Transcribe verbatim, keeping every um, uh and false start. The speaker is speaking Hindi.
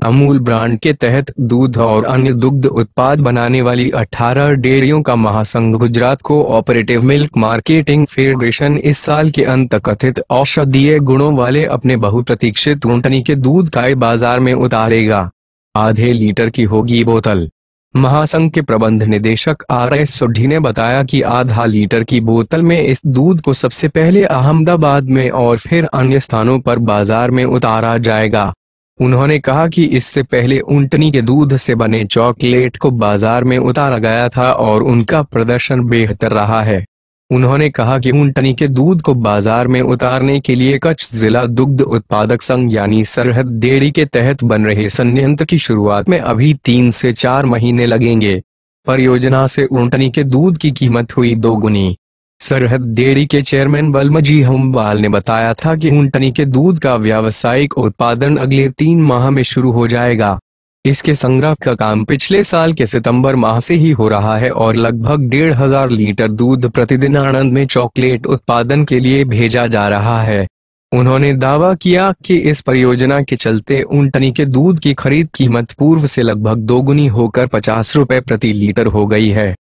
अमूल ब्रांड के तहत दूध और अन्य दुग्ध उत्पाद बनाने वाली अठारह डेयरियों का महासंघ Gujarat cooperative milk marketing federation इस साल के अंत कथित औषधीय गुणों वाले अपने बहुप्रतीक्षित ऊंटनी के दूध का बाजार में उतारेगा। आधे लीटर की होगी बोतल। महासंघ के प्रबंध निदेशक आर एस सोढी ने बताया कि आधा लीटर की बोतल में इस दूध को सबसे पहले अहमदाबाद में और फिर अन्य स्थानों पर बाजार में उतारा जाएगा। उन्होंने कहा कि इससे पहले ऊंटनी के दूध से बने चॉकलेट को बाजार में उतारा गया था और उनका प्रदर्शन बेहतर रहा है। उन्होंने कहा कि ऊंटनी के दूध को बाजार में उतारने के लिए कच्छ जिला दुग्ध उत्पादक संघ यानी सरहद डेयरी के तहत बन रहे संयंत्र की शुरुआत में अभी तीन से चार महीने लगेंगे। परियोजना से ऊंटनी के दूध की कीमत हुई दोगुनी। सरहद डेयरी के चेयरमैन बलमजी हमवाल ने बताया था कि ऊंटनी के दूध का व्यावसायिक उत्पादन अगले तीन माह में शुरू हो जाएगा। इसके संग्रह का काम पिछले साल के सितंबर माह से ही हो रहा है और लगभग डेढ़ हजार लीटर दूध प्रतिदिन आणंद में चॉकलेट उत्पादन के लिए भेजा जा रहा है। उन्होंने दावा किया कि इस परियोजना के चलते ऊंटनी के दूध की खरीद कीमत पूर्व से लगभग दोगुनी होकर पचास रुपए प्रति लीटर हो गई है।